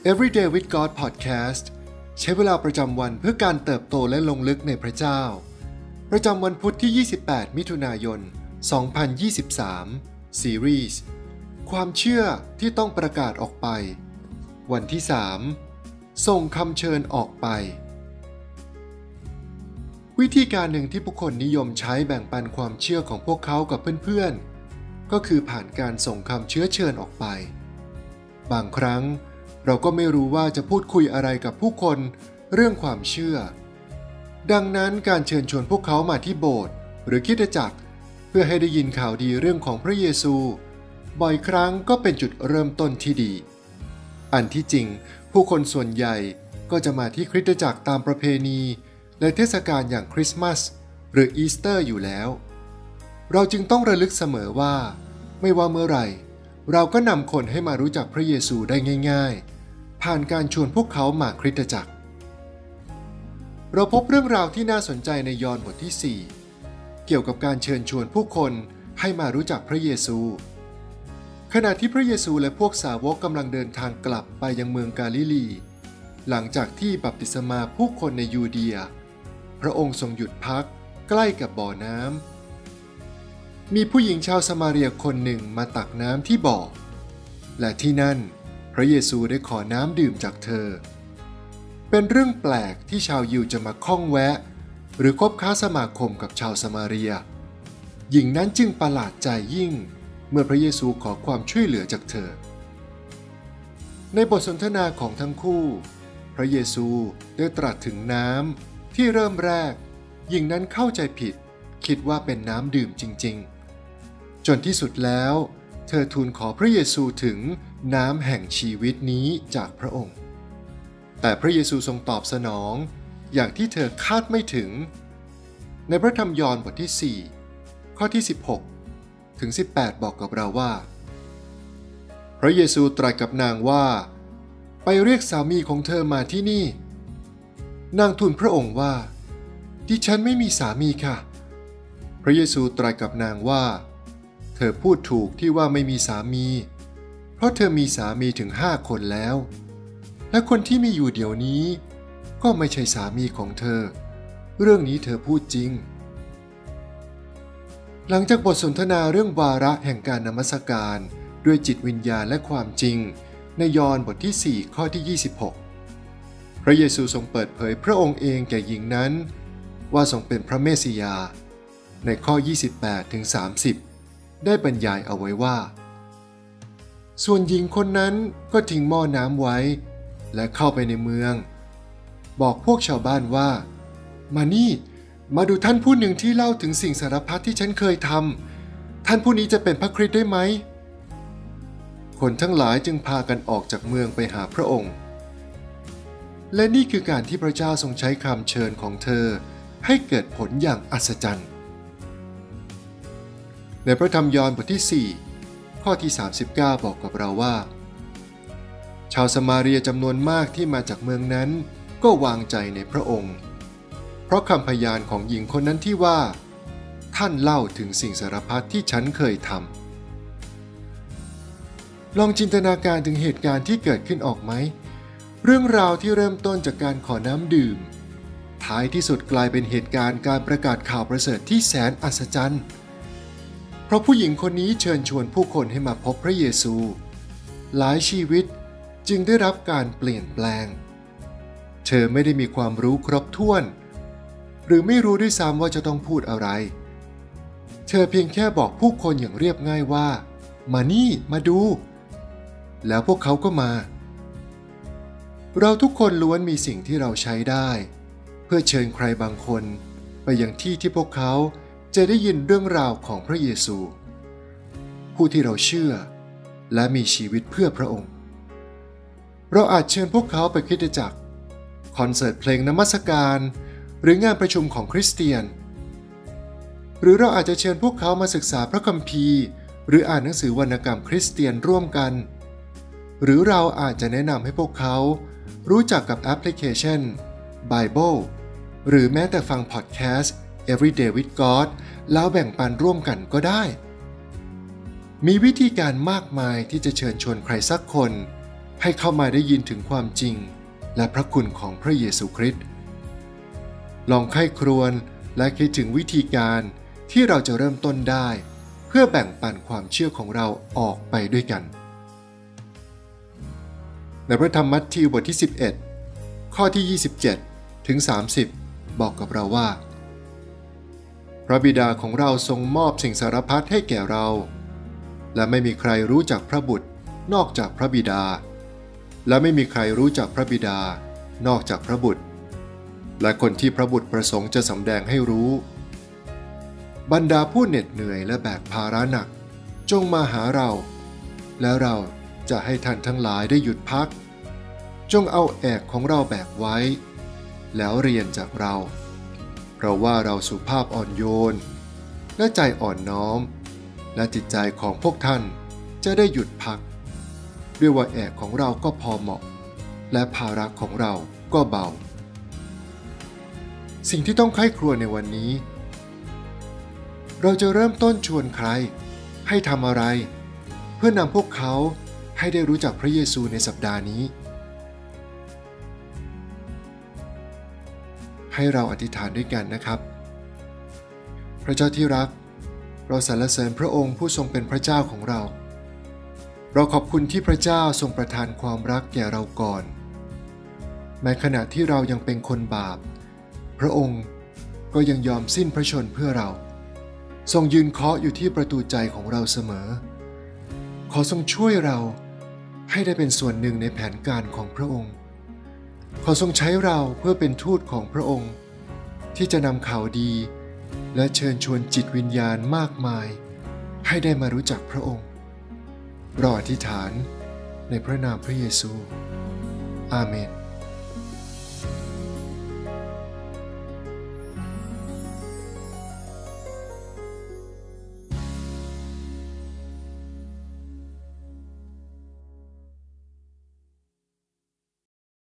Everyday with God Podcast ใช้เวลาประจำวันเพื่อการเติบโตและลงลึกในพระเจ้าประจำวันพุธที่ 28 มิถุนายน 2023 ซีรีส์ความเชื่อที่ต้องประกาศออกไปวันที่ 3 ส่งคำเชิญออกไปวิธีการหนึ่งที่ผู้คนนิยมใช้แบ่งปันความเชื่อของพวกเขากับเพื่อนๆก็คือผ่านการส่งคำเชื้อเชิญออกไปบางครั้งเราก็ไม่รู้ว่าจะพูดคุยอะไรกับผู้คนเรื่องความเชื่อดังนั้นการเชิญชวนพวกเขามาที่โบสถ์หรือคริสตจักรเพื่อให้ได้ยินข่าวดีเรื่องของพระเยซูบ่อยครั้งก็เป็นจุดเริ่มต้นที่ดีอันที่จริงผู้คนส่วนใหญ่ก็จะมาที่คริสตจักรตามประเพณีและเทศกาลอย่างคริสต์มาสหรืออีสเตอร์อยู่แล้วเราจึงต้องระลึกเสมอว่าไม่ว่าเมื่อไหร่เราก็นำคนให้มารู้จักพระเยซูได้ง่ายๆผ่านการชวนพวกเขามาคริสตจักรเราพบเรื่องราวที่น่าสนใจในยอห์นบทที่ 4เกี่ยวกับการเชิญชวนผู้คนให้มารู้จักพระเยซูขณะที่พระเยซูและพวกสาวกกำลังเดินทางกลับไปยังเมืองกาลิลีหลังจากที่บัพติศมาผู้คนในยูเดียพระองค์ทรงหยุดพักใกล้กับบ่อน้ำมีผู้หญิงชาวสมาเรียคนหนึ่งมาตักน้ำที่บ่อและที่นั่นพระเยซูได้ขอน้ำดื่มจากเธอเป็นเรื่องแปลกที่ชาวยิวจะมาข้องแวะหรือคบค้าสมาคมกับชาวสมาเรียหญิงนั้นจึงประหลาดใจยิ่งเมื่อพระเยซูขอความช่วยเหลือจากเธอในบทสนทนาของทั้งคู่พระเยซูได้ตรัสถึงน้ำที่เริ่มแรกหญิงนั้นเข้าใจผิดคิดว่าเป็นน้ำดื่มจริงๆจนที่สุดแล้วเธอทูลขอพระเยซูถึงน้ำแห่งชีวิตนี้จากพระองค์แต่พระเยซูทรงตอบสนองอย่างที่เธอคาดไม่ถึงในพระธรรมยอห์นบทที่ 4 ข้อที่ 16 ถึง 18 บอกกับเราว่าพระเยซูตรัสกับนางว่าไปเรียกสามีของเธอมาที่นี่นางทูลพระองค์ว่าดิฉันไม่มีสามีค่ะพระเยซูตรัสกับนางว่าเธอพูดถูกที่ว่าไม่มีสามีเพราะเธอมีสามีถึง5 คนแล้วและคนที่มีอยู่เดี๋ยวนี้ก็ไม่ใช่สามีของเธอเรื่องนี้เธอพูดจริงหลังจากบทสนทนาเรื่องวาระแห่งการนมัสการด้วยจิตวิญญาณและความจริงในยอห์นบทที่ 4 ข้อที่ 26พระเยซูทรงเปิดเผยพระองค์เองแก่หญิงนั้นว่าทรงเป็นพระเมสสิยาในข้อ 28 ถึง 30ได้บรรยายเอาไว้ว่าส่วนหญิงคนนั้นก็ทิ้งหม้อน้ำไว้และเข้าไปในเมืองบอกพวกชาวบ้านว่ามานี่มาดูท่านผู้หนึ่งที่เล่าถึงสิ่งสารพัดที่ฉันเคยทำท่านผู้นี้จะเป็นพระคริสต์ได้ไหมคนทั้งหลายจึงพากันออกจากเมืองไปหาพระองค์และนี่คือการที่พระเจ้าทรงใช้คำเชิญของเธอให้เกิดผลอย่างอัศจรรย์ในพระธรรมยอห์นบทที่ 4 ข้อที่ 39 บอกกับเราว่าชาวสมาเรียจำนวนมากที่มาจากเมืองนั้นก็วางใจในพระองค์เพราะคำพยานของหญิงคนนั้นที่ว่าท่านเล่าถึงสิ่งสารพัดที่ฉันเคยทำลองจินตนาการถึงเหตุการณ์ที่เกิดขึ้นออกไหมเรื่องราวที่เริ่มต้นจากการขอน้ำดื่มท้ายที่สุดกลายเป็นเหตุการณ์การประกาศข่าวประเสริฐที่แสนอัศจรรย์เพราะผู้หญิงคนนี้เชิญชวนผู้คนให้มาพบพระเยซูหลายชีวิตจึงได้รับการเปลี่ยนแปลงเธอไม่ได้มีความรู้ครบถ้วนหรือไม่รู้ด้วยซ้ำว่าจะต้องพูดอะไรเธอเพียงแค่บอกผู้คนอย่างเรียบง่ายว่ามานี่มาดูแล้วพวกเขาก็มาเราทุกคนล้วนมีสิ่งที่เราใช้ได้เพื่อเชิญใครบางคนไปยังที่ที่พวกเขาจะได้ยินเรื่องราวของพระเยซูผู้ที่เราเชื่อและมีชีวิตเพื่อพระองค์เราอาจเชิญพวกเขาไปคริสตจักรคอนเสิร์ตเพลงนมัสการหรืองานประชุมของคริสเตียนหรือเราอาจจะเชิญพวกเขามาศึกษาพระคัมภีร์หรืออ่านหนังสือวรรณกรรมคริสเตียนร่วมกันหรือเราอาจจะแนะนำให้พวกเขารู้จักกับแอปพลิเคชัน Bible หรือแม้แต่ฟังพอดแคสต์ Everyday with God แล้วแบ่งปันร่วมกันก็ได้มีวิธีการมากมายที่จะเชิญชวนใครสักคน ใให้เข้ามาได้ยินถึงความจริงและพระคุณของพระเยซูคริสต์ลองใคร่ครวญและคิดถึงวิธีการที่เราจะเริ่มต้นได้เพื่อแบ่งปันความเชื่อของเราออกไปด้วยกันในพระธรรมมัทธิวบทที่11ข้อที่27ถึง30บอกกับเราว่าพระบิดาของเราทรงมอบสิ่งสารพัดให้แก่เราและไม่มีใครรู้จักพระบุตรนอกจากพระบิดาและไม่มีใครรู้จักพระบิดานอกจากพระบุตรและคนที่พระบุตรประสงค์จะสำแดงให้รู้บรรดาผู้เหน็ดเหนื่อยและแบกภาระหนักจงมาหาเราแล้วเราจะให้ท่านทั้งหลายได้หยุดพักจงเอาแอกของเราแบกไว้แล้วเรียนจากเราเพราะว่าเราสุภาพอ่อนโยนและใจอ่อนน้อมและจิตใจของพวกท่านจะได้หยุดพักด้วยว่าแอกของเราก็พอเหมาะและภาระของเราก็เบาสิ่งที่ต้องใคร่ครวญในวันนี้เราจะเริ่มต้นชวนใครให้ทำอะไรเพื่อนำพวกเขาให้ได้รู้จักพระเยซูในสัปดาห์นี้ให้เราอธิษฐานด้วยกันนะครับพระเจ้าที่รักเราสรรเสริญพระองค์ผู้ทรงเป็นพระเจ้าของเราขอบคุณที่พระเจ้าทรงประทานความรักแก่เราก่อนในขณะที่เรายังเป็นคนบาปพระองค์ก็ยังยอมสิ้นพระชนเพื่อเราทรงยืนเคาะอยู่ที่ประตูใจของเราเสมอขอทรงช่วยเราให้ได้เป็นส่วนหนึ่งในแผนการของพระองค์ขอทรงใช้เราเพื่อเป็นทูตของพระองค์ที่จะนำข่าวดีและเชิญชวนจิตวิญญาณมากมายให้ได้มารู้จักพระองค์เราอธิษฐานในพระนามพระเยซูอาเมน